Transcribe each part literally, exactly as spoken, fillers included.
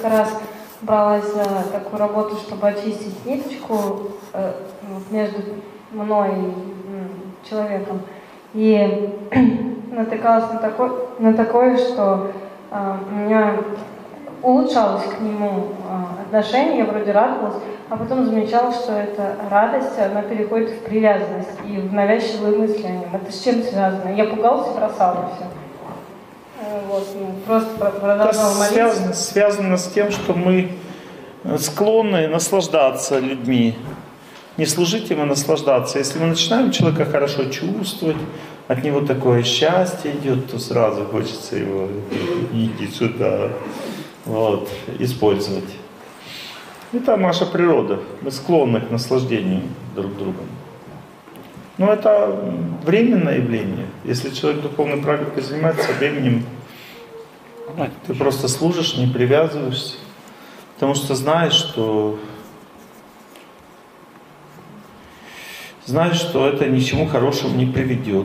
несколько раз бралась за такую работу, чтобы очистить ниточку э, между мной и человеком. И натыкалась на такое, на такое что э, у меня улучшалось к нему э, отношение, я вроде радовалась, а потом замечала, что эта радость, она переходит в привязанность и в навязчивые мысли о нем. Это с чем связано? Я пугалась и бросала все. Вот, ну, просто продолжала молиться. Связано, связано с тем, что мы склонны наслаждаться людьми. Не служить им, а наслаждаться. Если мы начинаем человека хорошо чувствовать, от него такое счастье идет, то сразу хочется его иди сюда, вот, использовать. Это наша природа. Мы склонны к наслаждению друг другом. Но это временное явление. Если человек духовной практикой занимается, со временем ты просто служишь, не привязываешься, потому что знаешь, что знаешь, что это ни к чему хорошему не приведет.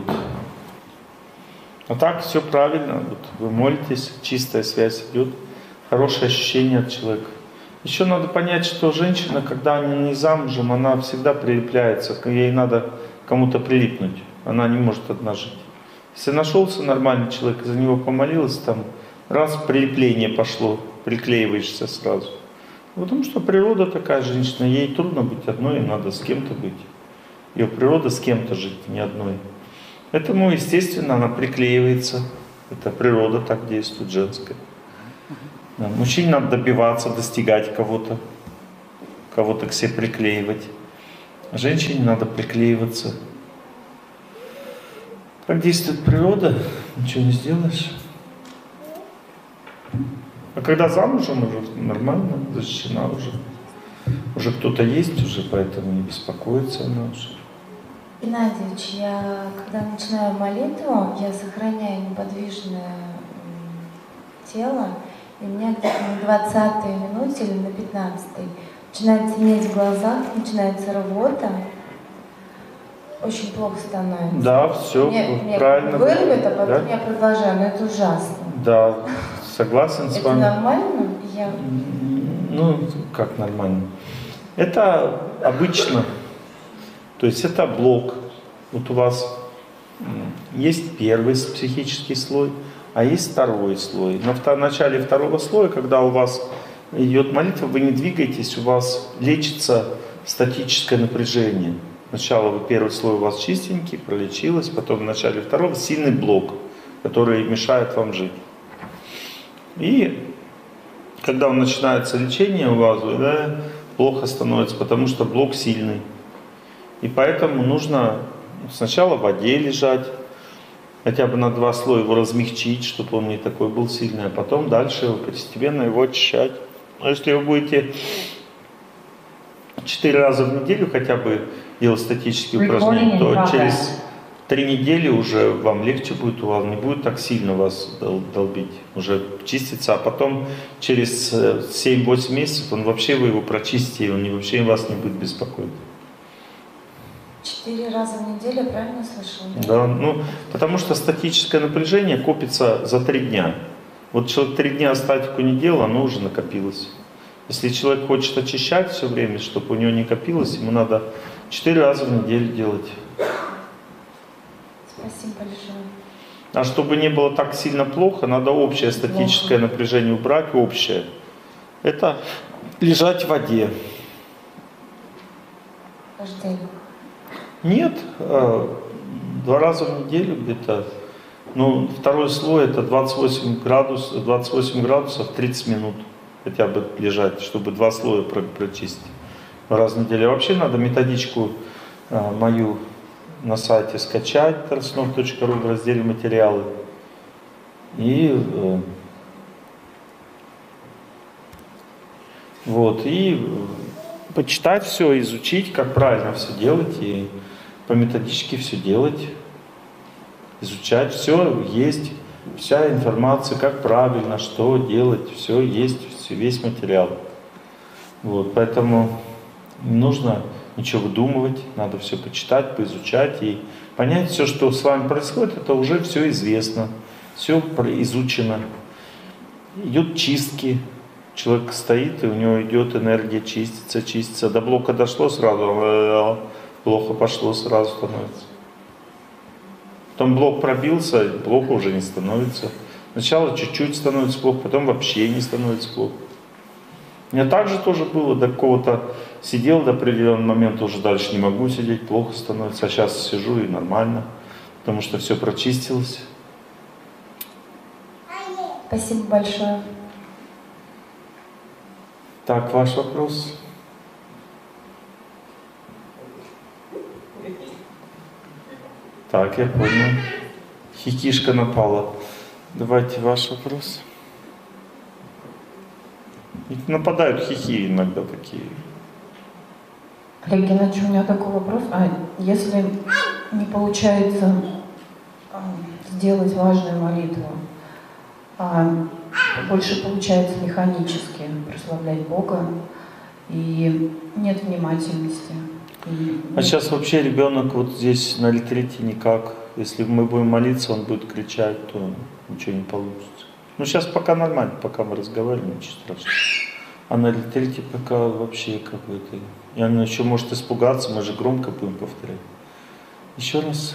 А так все правильно. Вот вы молитесь, чистая связь идет, хорошее ощущение от человека. Еще надо понять, что женщина, когда она не замужем, она всегда прилепляется, ей надо кому-то прилипнуть, она не может одна жить. Если нашелся нормальный человек, за него помолилась, там раз прилепление пошло, приклеиваешься сразу. Потому что природа такая женщина, ей трудно быть одной, им надо с кем-то быть. Ее природа с кем-то жить, не одной. Поэтому, естественно, она приклеивается. Это природа так действует, женская. Да, мужчине надо добиваться, достигать кого-то, кого-то к себе приклеивать. А женщине надо приклеиваться. Как действует природа, ничего не сделаешь. А когда замужем, уже нормально, защищена уже. Уже кто-то есть, уже поэтому не беспокоится она уже. Геннадьевич, я когда начинаю молитву, я сохраняю неподвижное тело, и у меня где-то на двадцатой минуте или на пятнадцатой начинает темнеть в глазах, начинается рвота, очень плохо становится. Да, все, мне, правильно. Мне вырвет, а потом да? я продолжаю, но это ужасно. Да, согласен с вами. Это нормально? Я... Ну, как нормально? Это обычно. То есть это блок. Вот у вас есть первый психический слой, а есть второй слой. На в начале второго слоя, когда у вас идет молитва, вы не двигаетесь, у вас лечится статическое напряжение. Сначала вы первый слой у вас чистенький, пролечилось, потом в начале второго сильный блок, который мешает вам жить. И когда начинается лечение у вас, да, плохо становится, потому что блок сильный. И поэтому нужно сначала в воде лежать, хотя бы на два слоя его размягчить, чтобы он не такой был сильный, а потом дальше его постепенно его очищать. А если вы будете четыре раза в неделю хотя бы делать статические упражнения, то через три недели уже вам легче будет, у вас не будет так сильно вас долбить, уже чистится, а потом через семь-восемь месяцев он вообще, вы его прочистите, он вообще вас не будет беспокоить. Четыре раза в неделю, я правильно слышала? Да, ну, потому что статическое напряжение копится за три дня. Вот человек три дня статику не делал, оно уже накопилось. Если человек хочет очищать все время, чтобы у него не копилось, ему надо четыре раза в неделю делать. Спасибо большое. А чтобы не было так сильно плохо, надо общее статическое плохо. Напряжение убрать, общее. Это лежать в воде. Каждый день? Нет, два раза в неделю где-то. Ну, второй слой это двадцать восемь градусов, двадцать восемь градусов тридцать минут хотя бы лежать, чтобы два слоя прочистить. Раз в неделю. Вообще надо методичку мою на сайте скачать, торснов точка ру, в разделе материалы. И вот, и почитать все, изучить, как правильно все делать, и по методичке все делать, изучать, все есть, вся информация, как правильно, что делать, все есть, все, весь материал. Вот, поэтому не нужно ничего выдумывать, надо все почитать, поизучать и понять, все, что с вами происходит, это уже все известно, все изучено. Идут чистки, Человек стоит, и у него идет энергия, чистится, чистится. До блока дошло сразу, плохо пошло, сразу становится. Потом блок пробился, плохо уже не становится. Сначала чуть-чуть становится плохо, потом вообще не становится плохо. У меня также тоже было, до какого-то сидел до определенного момента, уже дальше не могу сидеть, плохо становится. А сейчас сижу и нормально, потому что все прочистилось. Спасибо большое. Так, ваш вопрос. Так, я понял. Хихишка напала. Давайте ваш вопрос. Ведь нападают хихи иногда такие. Олег Геннадьевич, у меня такой вопрос. А если не получается сделать важную молитву, а больше получается механически прославлять Бога, и нет внимательности. И... А сейчас вообще ребенок вот здесь на ретрите никак. Если мы будем молиться, он будет кричать, то ничего не получится. Ну сейчас пока нормально, пока мы разговариваем, ничего страшного. А на ретрите пока вообще какой-то... И он еще может испугаться, мы же громко будем повторять. Еще раз.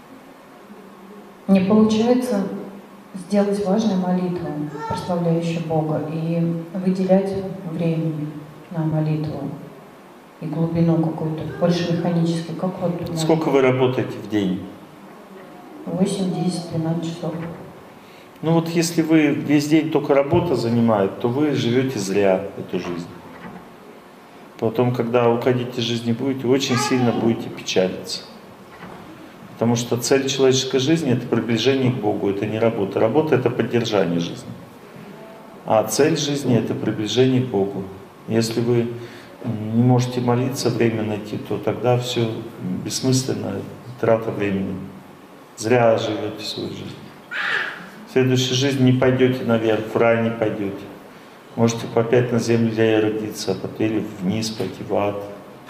Не получается сделать важную молитву, прославляющую Бога, и выделять времени на молитву и глубину какую-то, больше механически. Как вот, сколько вы работаете в день? восемь, десять, двенадцать часов. Ну вот если вы весь день только работа занимает, то вы живете зря эту жизнь. Потом, когда уходить из жизни будете, очень сильно будете печалиться. Потому что цель человеческой жизни — это приближение к Богу, это не работа. Работа — это поддержание жизни. А цель жизни — это приближение к Богу. Если вы не можете молиться, время найти, то тогда все бессмысленно, трата времени. Зря живете свою жизнь. В следующей жизни не пойдете наверх, в рай не пойдете. Можете опять на земле родиться, а потом или вниз пойти, в ад.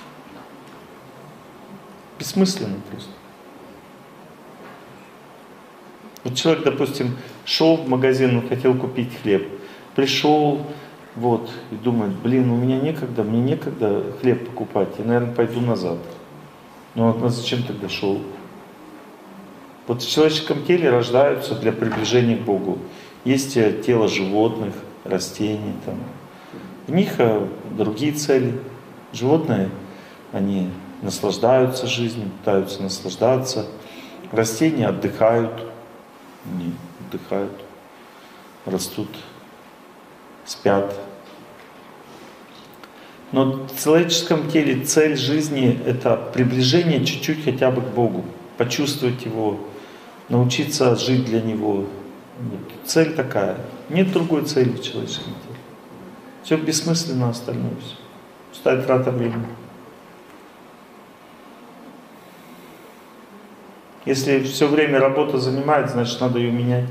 Бессмысленно просто. Вот человек, допустим, шел в магазин, он хотел купить хлеб. Пришел, вот, и думает, блин, у меня некогда, мне некогда хлеб покупать, я, наверное, пойду назад. Ну вот зачем тогда шел? Вот в человеческом теле рождаются для приближения к Богу. Есть тело животных, растений, там. В них другие цели. Животные, они наслаждаются жизнью, пытаются наслаждаться. Растения отдыхают, они отдыхают, растут, спят. Но в человеческом теле цель жизни — это приближение чуть-чуть хотя бы к Богу, почувствовать Его, научиться жить для Него. Цель такая. Нет другой цели в человеческом теле. Все бессмысленно, остальное все. Пустая трата времени. Если все время работа занимает, значит надо ее менять.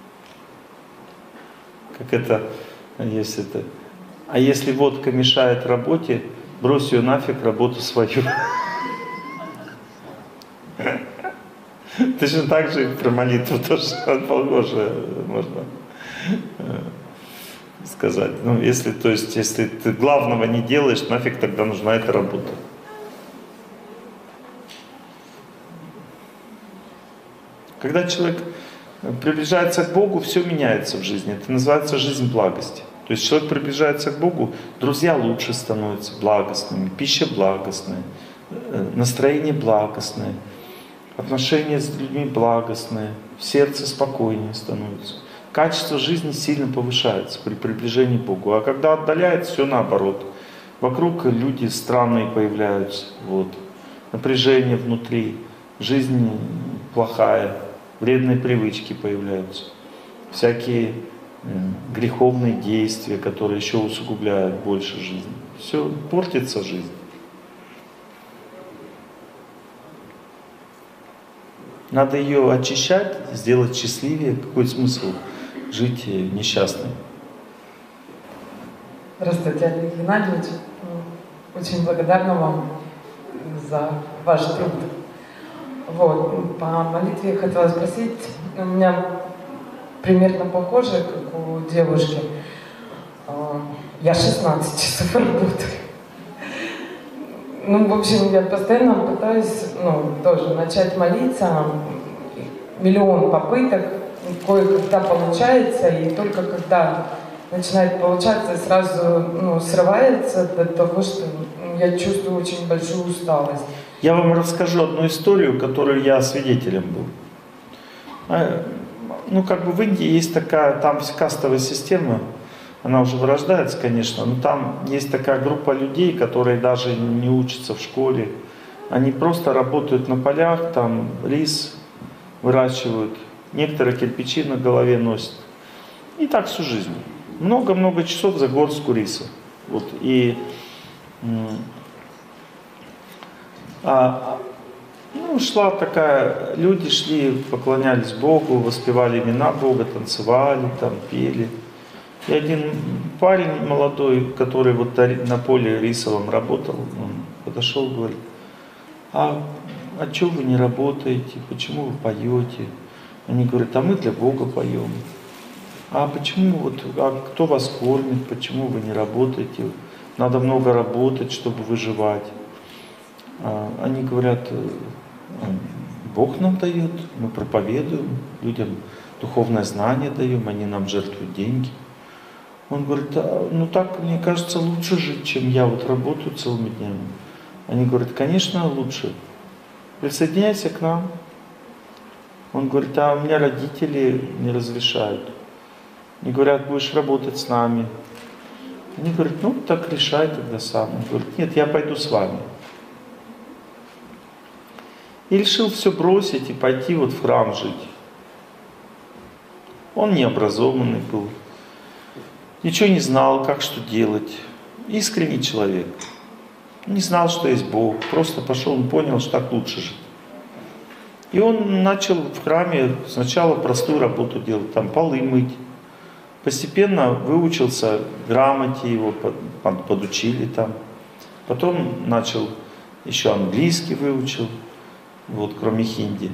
Как это, если это. А если водка мешает работе, брось ее нафиг, работу свою. Точно так же и про молитву тоже похоже можно сказать. Ну, если, то есть, если ты главного не делаешь, нафиг тогда нужна эта работа. Когда человек приближается к Богу, все меняется в жизни. Это называется жизнь благости. То есть человек приближается к Богу, друзья лучше становятся благостными, пища благостная, настроение благостное, отношения с людьми благостные, в сердце спокойнее становится. Качество жизни сильно повышается при приближении к Богу. А когда отдаляется, все наоборот. Вокруг люди странные появляются, вот. Напряжение внутри, жизнь плохая, вредные привычки появляются, всякие э, греховные действия, которые еще усугубляют больше жизни. Все, портится жизнь. Надо ее очищать, сделать счастливее. Какой смысл жить несчастным? Здравствуйте, Олег Геннадьевич. Очень благодарна вам за ваш труд. Вот. По молитве я хотела спросить, у меня примерно похоже, как у девушки. Я шестнадцать часов работаю. Ну, в общем, я постоянно пытаюсь, ну, тоже начать молиться. Миллион попыток, кое-когда получается, и только когда начинает получаться, сразу, ну, срывается до того, что я чувствую очень большую усталость. Я вам расскажу одну историю, которую я свидетелем был. Ну, как бы в Индии есть такая, там кастовая система, она уже вырождается, конечно, но там есть такая группа людей, которые даже не учатся в школе. Они просто работают на полях, там рис выращивают, некоторые кирпичи на голове носят. И так всю жизнь. Много-много часов за горстку риса. Вот, и а, ну, шла такая, люди шли, поклонялись Богу, воспевали имена Бога, танцевали, там, пели. И один парень молодой, который вот на поле рисовом работал, он подошел и говорит: а, а что вы не работаете, почему вы поете? Они говорят: а мы для Бога поем. А почему вот, а кто вас кормит, почему вы не работаете? Надо много работать, чтобы выживать. А они говорят: Бог нам дает, мы проповедуем, людям духовное знание даем, они нам жертвуют деньги. Он говорит: а, ну так, мне кажется, лучше жить, чем я вот работаю целыми днями. Они говорят: конечно, лучше. Присоединяйся к нам. Он говорит: а у меня родители не разрешают. Они говорят: будешь работать с нами. Они говорят: ну так решай тогда сам. Он говорит: нет, я пойду с вами. И решил все бросить и пойти вот в храм жить. Он необразованный был, ничего не знал, как что делать. Искренний человек. Не знал, что есть Бог. Просто пошел, он понял, что так лучше жить. И он начал в храме сначала простую работу делать, там полы мыть. Постепенно выучился грамоте, его подучили там. Потом начал, еще английский выучил, вот, кроме хинди.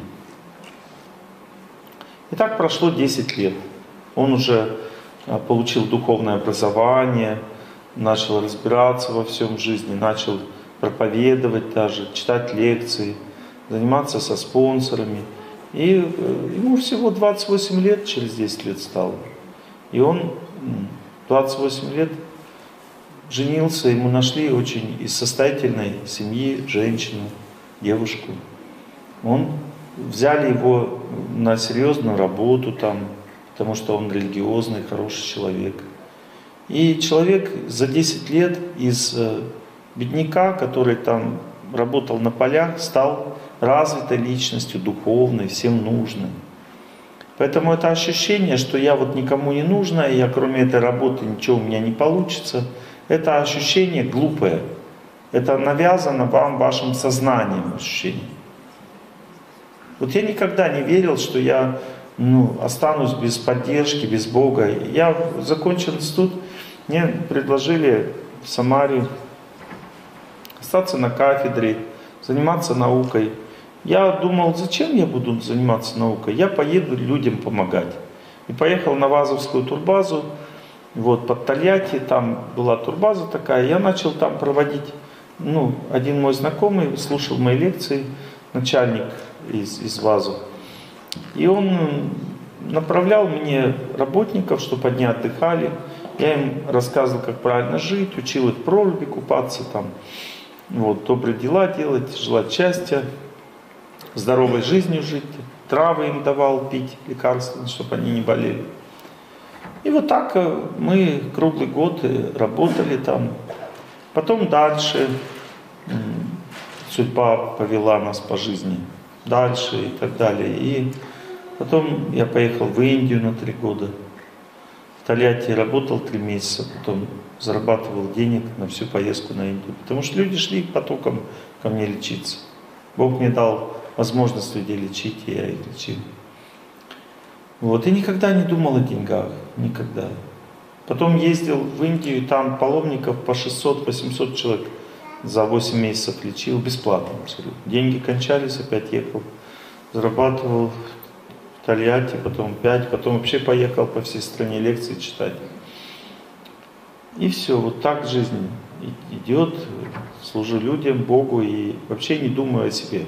И так прошло десять лет. Он уже получил духовное образование, начал разбираться во всем в жизни, начал проповедовать даже, читать лекции, заниматься со спонсорами. И ему всего двадцать восемь лет, через десять лет стало. И он двадцать восемь лет женился, ему нашли очень из состоятельной семьи женщину, девушку. Он, взяли его на серьезную работу там, потому что он религиозный, хороший человек. И человек за десять лет из бедняка, который там работал на полях, стал развитой личностью, духовной, всем нужной. Поэтому это ощущение, что я вот никому не нужна, и я кроме этой работы ничего у меня не получится, это ощущение глупое. Это навязано вам вашим сознанием ощущение. Вот я никогда не верил, что я ну, останусь без поддержки, без Бога. Я закончил институт, мне предложили в Самаре остаться на кафедре, заниматься наукой. Я думал, зачем я буду заниматься наукой? Я поеду людям помогать. И поехал на Вазовскую турбазу, вот, под Тольятти, там была турбаза такая. Я начал там проводить, ну, один мой знакомый слушал мои лекции, начальник из, из Вазов. И он направлял мне работников, чтобы они отдыхали. Я им рассказывал, как правильно жить, учил их в проруби купаться, там, вот, добрые дела делать, желать счастья, здоровой жизнью жить, травы им давал пить, лекарства, чтобы они не болели. И вот так мы круглый год работали там. Потом дальше судьба повела нас по жизни. Дальше и так далее. И потом я поехал в Индию на три года. В Тольятти работал три месяца, потом зарабатывал денег на всю поездку на Индию. Потому что люди шли потоком ко мне лечиться. Бог мне дал возможность людей лечить, и я их лечил. Вот. И никогда не думал о деньгах. Никогда. Потом ездил в Индию, там паломников по шестьсот-восемьсот человек за восемь месяцев лечил бесплатно абсолютно. Деньги кончались, опять ехал, зарабатывал в Тольятти, потом пять, потом вообще поехал по всей стране лекции читать. И все, вот так жизнь идет, служу людям, Богу и вообще не думаю о себе.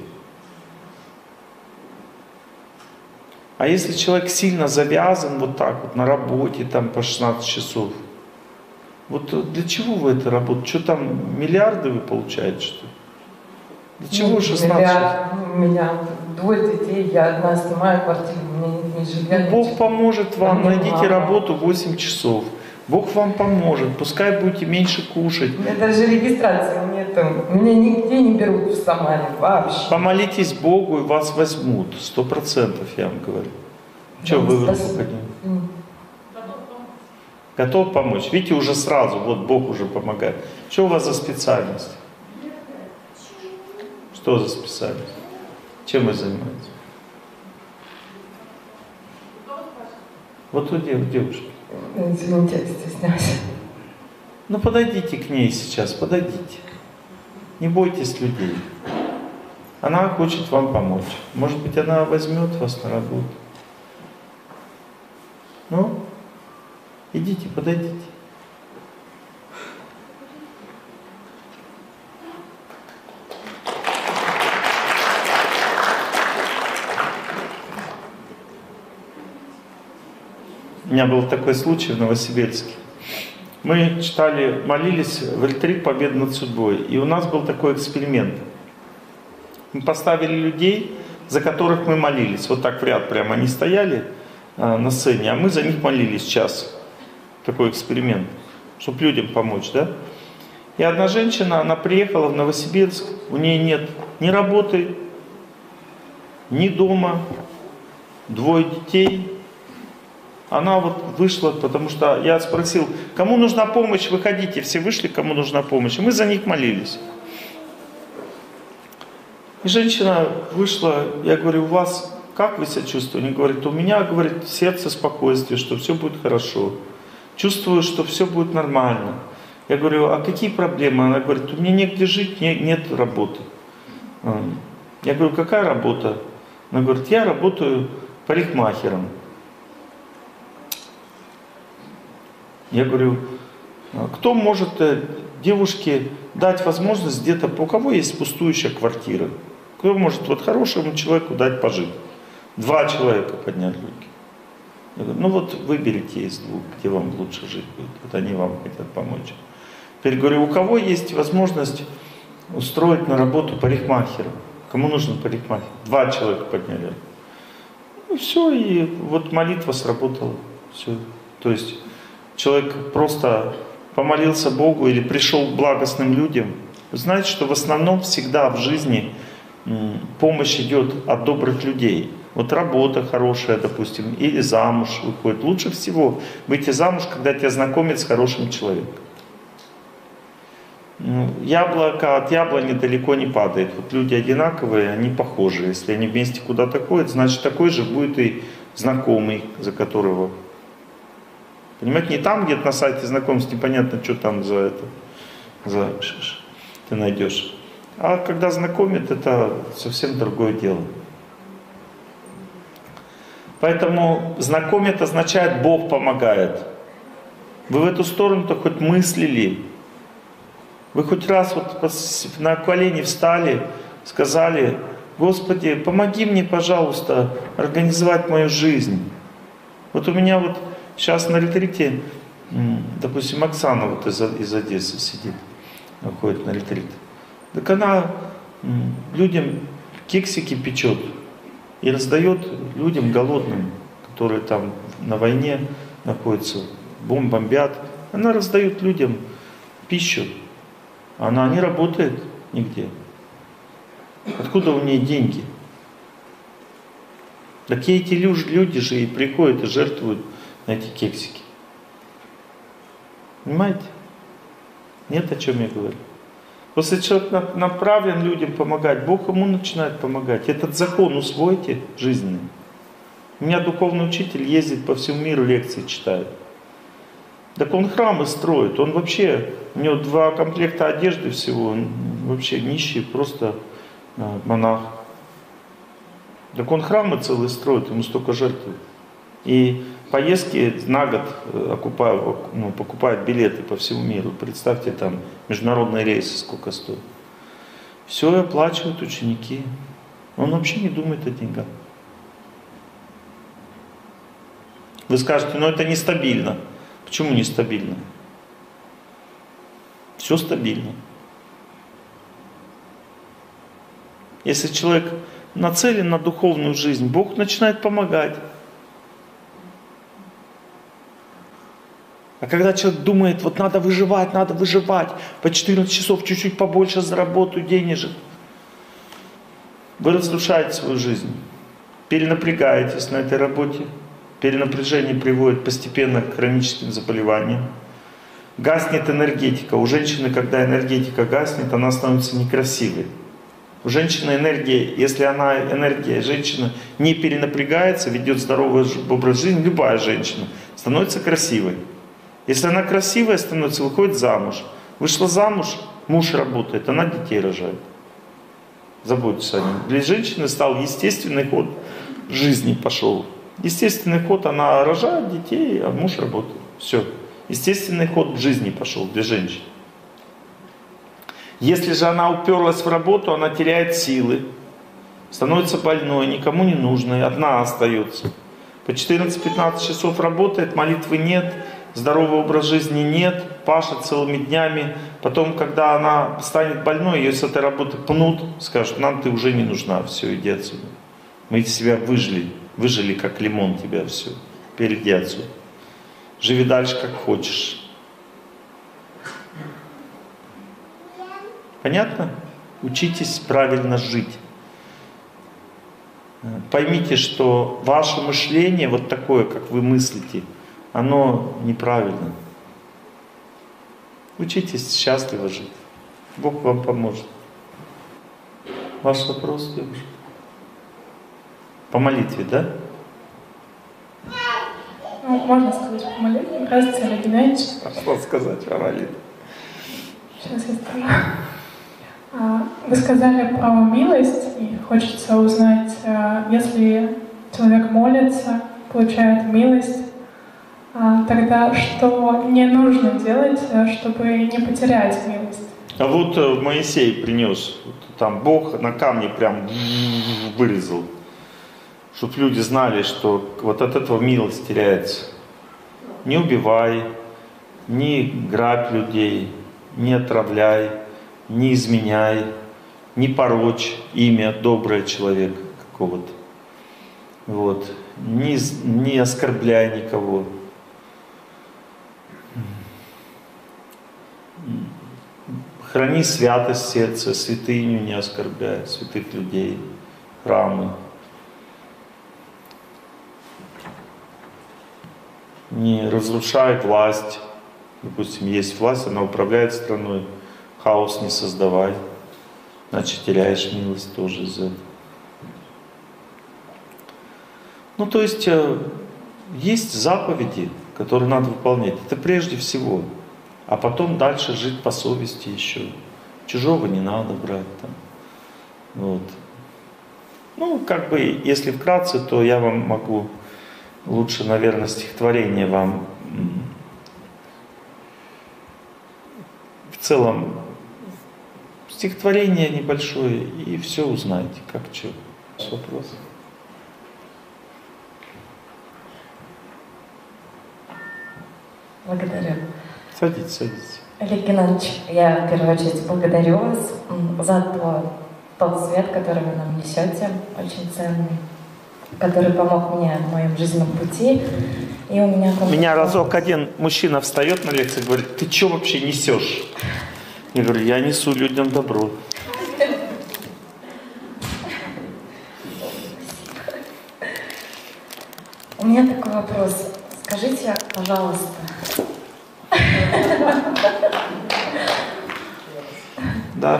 А если человек сильно завязан вот так вот на работе там по шестнадцать часов, вот для чего вы это работаете? Что там, миллиарды вы получаете, что ли? Для чего шестнадцать часов? У меня двое детей, я одна снимаю квартиру, у меня нет ни жилья, Ну, Бог поможет вам, Мне найдите мало. работу восемь часов. Бог вам поможет, пускай будете меньше кушать. У меня даже регистрации нету. Меня нигде не берут в Самаре вообще. Помолитесь Богу, и вас возьмут. Сто процентов, я вам говорю. Что вы в руку подняли? Готов помочь? Видите, уже сразу, вот Бог уже помогает. Что у вас за специальность? Что за специальность? Чем вы занимаетесь? Вот у дев- девушки. Извините, я стесняюсь. Ну подойдите к ней сейчас, подойдите. Не бойтесь людей. Она хочет вам помочь. Может быть, она возьмет вас на работу. Ну, идите, подойдите. У меня был такой случай в Новосибирске. Мы читали, молились в ретрит «Победа над судьбой». И у нас был такой эксперимент. Мы поставили людей, за которых мы молились. Вот так в ряд прямо они стояли а, на сцене, а мы за них молились час. Такой эксперимент, чтобы людям помочь, да? И одна женщина, она приехала в Новосибирск, у нее нет ни работы, ни дома, двое детей. Она вот вышла, потому что я спросил, кому нужна помощь, выходите. Все вышли, кому нужна помощь. И мы за них молились. И женщина вышла, я говорю, у вас как вы себя чувствуете? Они говорят, у меня, говорит, сердце спокойствие, что все будет хорошо. Чувствую, что все будет нормально. Я говорю, а какие проблемы? Она говорит, у меня негде жить, не, нет работы. Я говорю, какая работа? Она говорит, я работаю парикмахером. Я говорю, кто может девушке дать возможность где-то, у кого есть пустующая квартира? Кто может вот хорошему человеку дать пожить? Два человека подняли руки. Я говорю, ну вот выберите из двух, где вам лучше жить будет. Вот они вам хотят помочь. Теперь говорю, у кого есть возможность устроить на работу парикмахера? Кому нужен парикмахер? Два человека подняли. И все, и вот молитва сработала. Все. То есть человек просто помолился Богу или пришел к благостным людям. Вы знаете, что в основном всегда в жизни помощь идет от добрых людей. Вот работа хорошая, допустим, или замуж выходит. Лучше всего выйти замуж, когда тебя знакомят с хорошим человеком. Яблоко от яблони далеко не падает. Вот люди одинаковые, они похожи. Если они вместе куда-то ходят, значит такой же будет и знакомый, за которого. Понимаете, не там где-то на сайте знакомств, непонятно, что там за это, за ты найдешь. А когда знакомят, это совсем другое дело. Поэтому знакомит означает Бог помогает. Вы в эту сторону-то хоть мыслили? Вы хоть раз вот на колени встали, сказали, Господи, помоги мне, пожалуйста, организовать мою жизнь. Вот у меня вот сейчас на ретрите, допустим, Оксана вот из, из Одессы сидит, ходит на ретрит. Так она людям кексики печет и раздает людям голодным, которые там на войне находятся, бомб бомбят. Она раздает людям пищу. Она не работает нигде. Откуда у нее деньги? Такие эти люди же и приходят и жертвуют на эти кексики. Понимаете? Нет, о чем я говорю. Если человек направлен людям помогать, Бог ему начинает помогать. Этот закон усвойте жизненный. У меня духовный учитель ездит по всему миру, лекции читает. Так он храмы строит, он вообще, у него два комплекта одежды всего, он вообще нищий, просто монах. Так он храмы целые строит, ему столько жертвует. И Поездки на год окупают, ну, покупают билеты по всему миру. Представьте, там международные рейсы сколько стоят. Все оплачивают ученики. Он вообще не думает о деньгах. Вы скажете, ну это нестабильно. Почему нестабильно? Все стабильно. Если человек нацелен на духовную жизнь, Бог начинает помогать. А когда человек думает, вот надо выживать, надо выживать, по четырнадцать часов чуть-чуть побольше заработаю денежек, вы разрушаете свою жизнь, перенапрягаетесь на этой работе, перенапряжение приводит постепенно к хроническим заболеваниям, гаснет энергетика. У женщины, когда энергетика гаснет, она становится некрасивой. У женщины энергия, если она, энергия женщина не перенапрягается, ведет здоровый образ жизни, любая женщина становится красивой. Если она красивая становится, выходит замуж. Вышла замуж, муж работает, она детей рожает. Заботится о нем. Для женщины стал естественный ход жизни пошел. Естественный ход, она рожает детей, а муж работает. Все. Естественный ход жизни пошел для женщин. Если же она уперлась в работу, она теряет силы, становится больной, никому не нужной, одна остается. По четырнадцать-пятнадцать часов работает, молитвы нет, здоровый образ жизни нет, пашет целыми днями. Потом, когда она станет больной, ее с этой работы пнут, скажут, нам ты уже не нужна, все, иди отсюда. Мы себя выжили, выжили как лимон тебя, все, теперь иди отсюда. Живи дальше, как хочешь. Понятно? Учитесь правильно жить. Поймите, что ваше мышление, вот такое, как вы мыслите, оно неправильно. Учитесь счастливо жить. Бог вам поможет. Ваш вопрос, девушка? По молитве, да? Ну, можно сказать по молитве. Здравствуйте, Олег Геннадьевич. А что сказать по молитве? Сейчас я скажу. Вы сказали про милость, и хочется узнать, если человек молится, получает милость, тогда что не нужно делать, чтобы не потерять милость? А вот Моисей принес, там Бог на камне прям вырезал, чтобы люди знали, что вот от этого милость теряется. Не убивай, не грабь людей, не отравляй, не изменяй, не порочь имя доброго человека какого-то. Вот. Не, не оскорбляй никого. Храни святость сердца, святыню не оскорбляй, святых людей, храмы. Не разрушай власть. Допустим, есть власть, она управляет страной. Хаос не создавай, значит теряешь милость тоже из-за этого. Ну то есть есть заповеди, которые надо выполнять. Это прежде всего. А потом дальше жить по совести еще. Чужого не надо брать там. Вот. Ну, как бы, если вкратце, то я вам могу лучше, наверное, стихотворение вам в целом. Стихотворение небольшое, и все узнаете, как что. Вопрос. Благодарю. Садитесь, садитесь. Олег Геннадьевич, я в первую очередь благодарю вас за то, тот свет, который вы нам несете, очень ценный, который помог мне в моем жизненном пути. И у меня... У меня разок один мужчина встает на лекции и говорит, ты что вообще несешь? Я говорю, я несу людям добро. У меня такой вопрос. Скажите, пожалуйста. Да.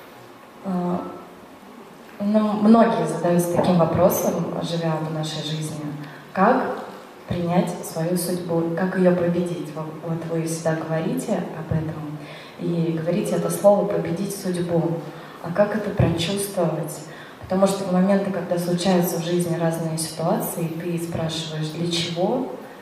Ну, многие задаются таким вопросом, живя в нашей жизни. Как принять свою судьбу, как ее победить? Вот вы всегда говорите об этом. И говорите это слово «победить судьбу». А как это прочувствовать? Потому что в моменты, когда случаются в жизни разные ситуации, ты спрашиваешь, для чего?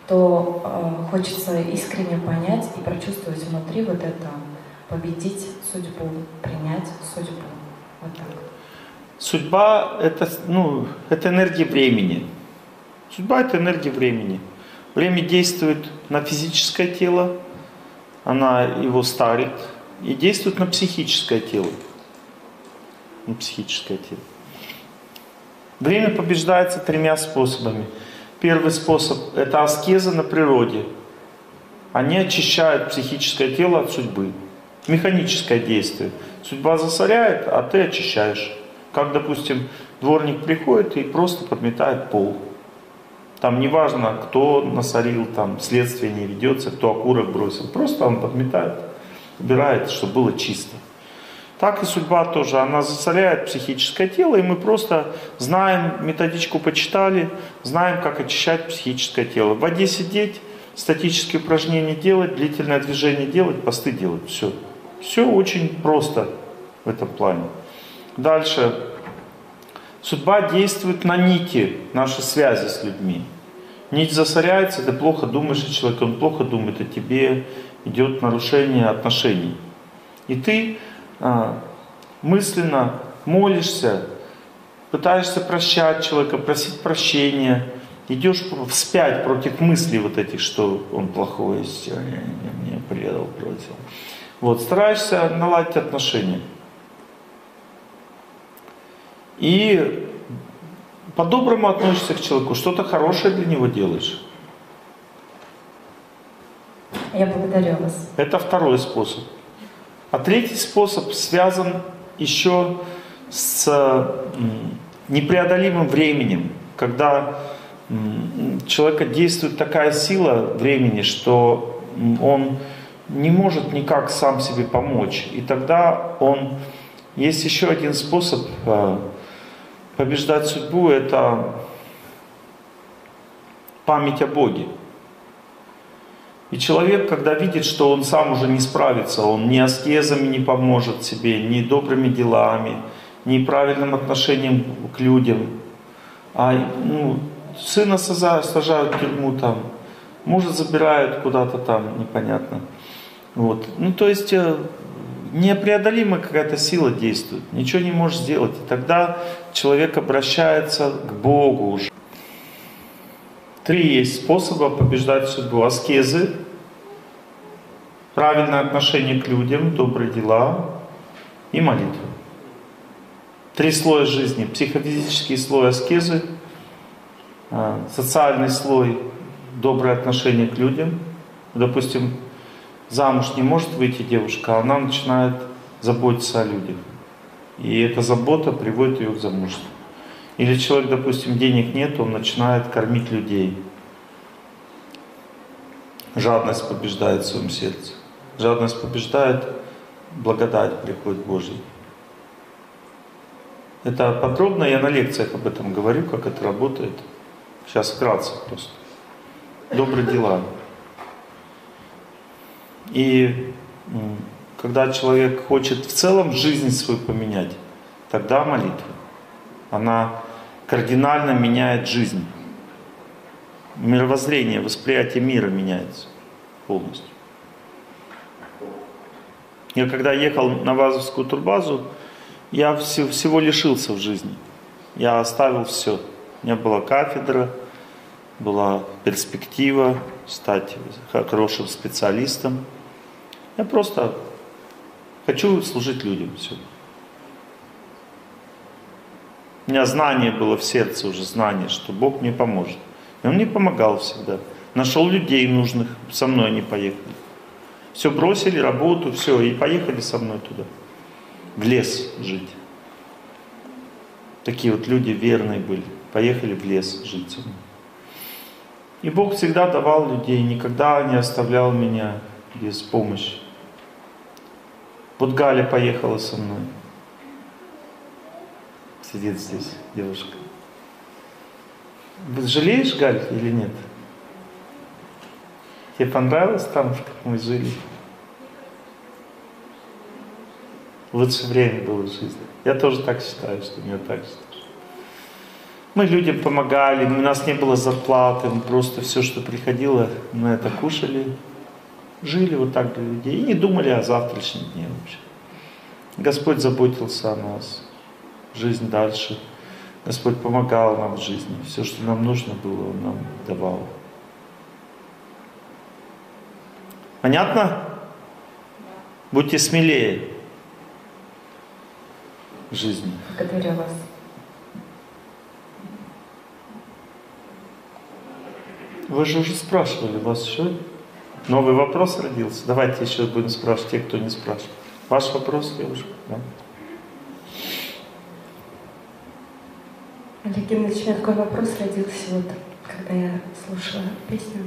то э, хочется искренне понять и прочувствовать внутри вот это, победить судьбу, принять судьбу. Вот так. Судьба это, ну, это энергия времени. Судьба это энергия времени. Время действует на физическое тело, она его старит, и действует на психическое тело. На психическое тело. Время побеждается тремя способами. Первый способ – это аскеза на природе. Они очищают психическое тело от судьбы. Механическое действие. Судьба засоряет, а ты очищаешь. Как, допустим, дворник приходит и просто подметает пол. Там не важно, кто насорил, там следствие не ведется, кто окурок бросил. Просто он подметает, убирает, чтобы было чисто. Так и судьба тоже, она засоряет психическое тело, и мы просто знаем, методичку почитали, знаем, как очищать психическое тело. В воде сидеть, статические упражнения делать, длительное движение делать, посты делать. Все. Все очень просто в этом плане. Дальше. Судьба действует на нити, наши связи с людьми. Нить засоряется, ты плохо думаешь о человеке, он плохо думает о тебе, идет нарушение отношений. И ты а, мысленно молишься, пытаешься прощать человека, просить прощения, идешь вспять против мыслей вот этих, что он плохой, меня предал, бросил. Вот, стараешься наладить отношения. И по-доброму относишься к человеку, что-то хорошее для него делаешь. Я благодарю вас. Это второй способ. А третий способ связан еще с непреодолимым временем, когда человека действует такая сила времени, что он не может никак сам себе помочь. И тогда он... Есть еще один способ побеждать судьбу, это память о Боге. И человек, когда видит, что он сам уже не справится, он ни аскезами не поможет себе, ни добрыми делами, ни правильным отношением к людям, а ну, сына сажают в тюрьму там, мужа забирают куда-то там, непонятно. Вот. Ну, то есть непреодолимая какая-то сила действует, ничего не можешь сделать. И тогда человек обращается к Богу уже. Три есть способа побеждать судьбу. Аскезы, правильное отношение к людям, добрые дела и молитва. Три слоя жизни. Психофизический слой аскезы, социальный слой доброе отношение к людям. Допустим, замуж не может выйти девушка, а она начинает заботиться о людях. И эта забота приводит ее к замужеству. Или человек, допустим, денег нет, он начинает кормить людей. Жадность побеждает в своем сердце. Жадность побеждает, благодать приходит Божья. Это подробно, я на лекциях об этом говорю, как это работает. Сейчас вкратце просто. Добрые дела. И когда человек хочет в целом жизнь свою поменять, тогда молитва. Она кардинально меняет жизнь. Мировоззрение, восприятие мира меняется полностью. Я когда ехал на Вазовскую турбазу, я всего лишился в жизни. Я оставил все. У меня была кафедра, была перспектива стать хорошим специалистом. Я просто хочу служить людям. Все. У меня знание было в сердце уже, знание, что Бог мне поможет. И Он мне помогал всегда. Нашел людей нужных, со мной они поехали. Все бросили, работу, все, и поехали со мной туда. В лес жить. Такие вот люди верные были. Поехали в лес жить со мной. И Бог всегда давал людей, никогда не оставлял меня без помощи. Вот Галя поехала со мной. Сидит здесь девушка. Вы жалеешь, Галь, или нет? Тебе понравилось там, как мы жили? Лучшее время было в жизни. Я тоже так считаю, что у меня так считаю. Мы людям помогали, у нас не было зарплаты, мы просто все, что приходило, мы это кушали, жили вот так для людей и не думали о завтрашнем дне вообще. Господь заботился о нас, жизнь дальше. Господь помогал нам в жизни, все, что нам нужно было, Он нам давал. Понятно? Будьте смелее в жизни. Благодарю вас. Вы же уже спрашивали, у вас еще новый вопрос родился? Давайте еще будем спрашивать, те, кто не спрашивает. Ваш вопрос, девушка? Да? Олег Геннадьевич, у меня такой вопрос родился, вот, когда я слушала песню.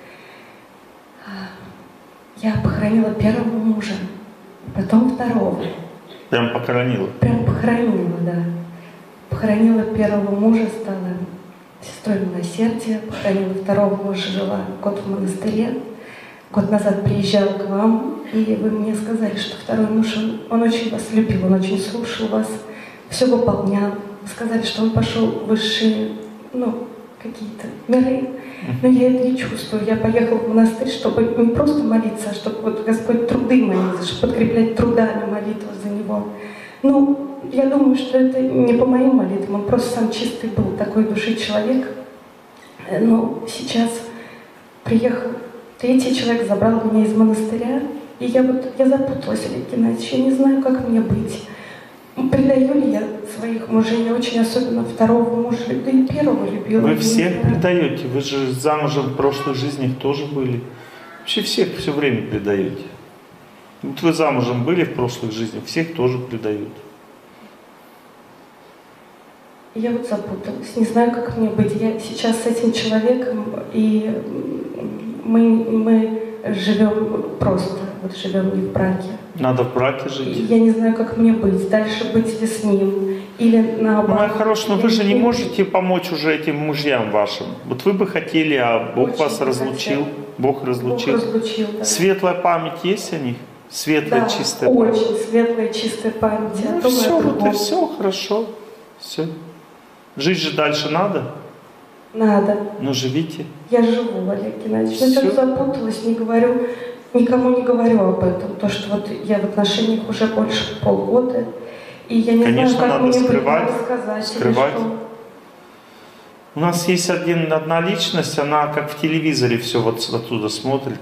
Я похоронила первого мужа, потом второго. Прям похоронила? Прям похоронила, да. Похоронила первого мужа, стала сестрой милосердия, похоронила второго мужа, жила год в монастыре. Год назад приезжала к вам, и вы мне сказали, что второй муж, он, он очень вас любил, он очень слушал вас, все выполнял. Вы сказали, что он пошел в высшие, ну, какие-то миры. Но я это не чувствую. Я поехала в монастырь, чтобы не просто молиться, а чтобы вот Господь труды мои, чтобы подкреплять трудами молитву за него. Ну, я думаю, что это не по моим молитвам, он просто сам чистый был, такой души человек. Но сейчас приехал третий человек, забрал меня из монастыря, и я вот, я запуталась, Олег Геннадьевич, я не знаю, как мне быть. Предаю ли я своих мужей? Я очень особенно второго мужа, да и первого любила. Вы всех предаете, вы же замужем в прошлых жизнях тоже были. Вообще всех все время предаете. Вот вы замужем были в прошлых жизнях, всех тоже предают. Я вот запуталась, не знаю, как мне быть. Я сейчас с этим человеком, и мы, мы живем просто, вот живем не в браке. Надо в браке жить. Я не знаю, как мне быть. Дальше быть ли с ним, или наоборот. Моя хорошая, но вы же не можете помочь уже этим мужьям вашим. Вот вы бы хотели, а Бог Очень вас разлучил. хотела. Бог разлучил. Бог разлучил, да. Светлая память есть о них? Светлая, Да, чистая память? очень светлая, чистая память. Ну, о том, все, о вот и другом. все, хорошо. Все. Жить же дальше надо? Надо. Ну, живите. Я живу, Олег Геннадьевич. Но Всё. я запуталась, не говорю, никому не говорю об этом. То, что вот я в отношениях уже больше полгода, и я не Конечно, знаю, как надо мне скрывать, быть, сказать. скрывать. Или что. У нас есть один, одна личность, она как в телевизоре все вот оттуда смотрит.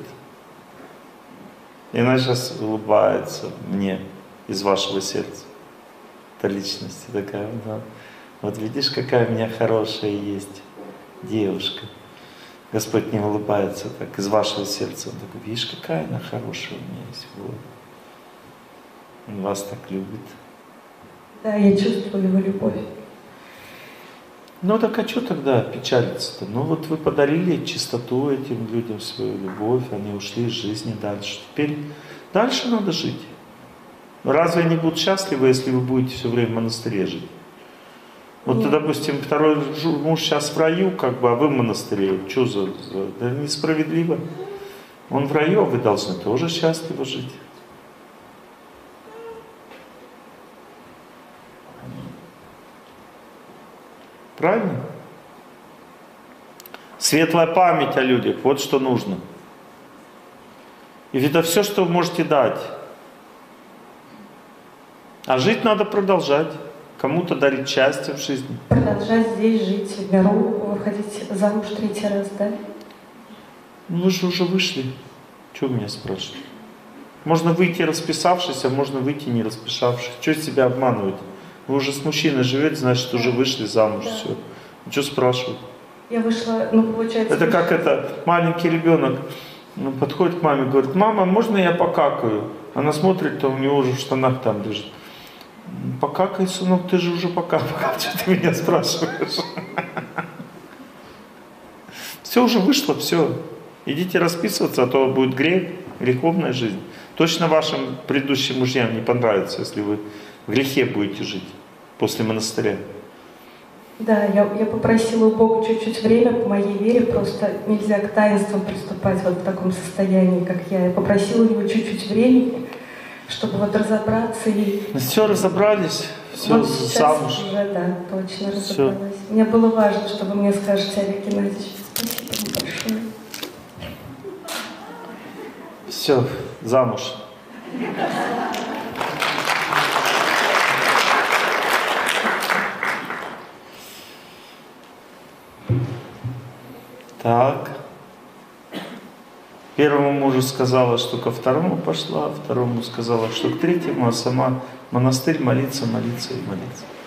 И она сейчас улыбается мне из вашего сердца. Эта личность такая, да. Вот видишь, какая у меня хорошая есть девушка. Господь не улыбается так из вашего сердца. Он такой, видишь, какая она хорошая у меня есть. Вот. Он вас так любит. Да, я чувствую его любовь. Ну так а что тогда печалиться-то? Ну вот вы подарили чистоту этим людям, свою любовь, они ушли из жизни дальше. Теперь дальше надо жить. Разве они будут счастливы, если вы будете все время в монастыре жить? Вот, Нет. допустим, второй муж сейчас в раю, как бы, а вы в монастыре. Что за... за... Это несправедливо. Он в раю, а вы должны тоже счастливо жить. Правильно? Светлая память о людях, вот что нужно. И это все, что вы можете дать. А жить надо продолжать. Кому-то дарить счастье в жизни. Продолжать здесь жить, в миру, выходить замуж третий раз, да? Ну вы же уже вышли. Чего меня спрашиваете? Можно выйти расписавшись, а можно выйти не расписавшись. Что себя обманывать? Вы уже с мужчиной живете, значит, уже вышли замуж, да. Все. Что спрашивать? Я вышла, ну, получается... Это как это, маленький ребенок ну, подходит к маме, говорит, мама, можно я покакаю? Она смотрит, то у него уже в штанах там лежит. Покакай, сынок, ты же уже покакал, что ты меня спрашиваешь? Все уже вышло, все. Идите расписываться, а то будет грех, греховная жизнь. Точно вашим предыдущим мужьям не понравится, если вы в грехе будете жить после монастыря. Да, я, я попросила у Бога чуть-чуть время по моей вере, просто нельзя к таинствам приступать вот в таком состоянии, как я. Я попросила у него чуть-чуть времени, чтобы вот разобраться и... Все разобрались, все Вот сейчас замуж. уже, да, точно Всё. разобралась. Мне было важно, чтобы мне скажете, Олег Геннадьевич. Спасибо вам большое. Все, замуж. Так. Первому мужу сказала, что ко второму пошла, второму сказала, что к третьему, а сама в монастырь молиться, молиться и молиться.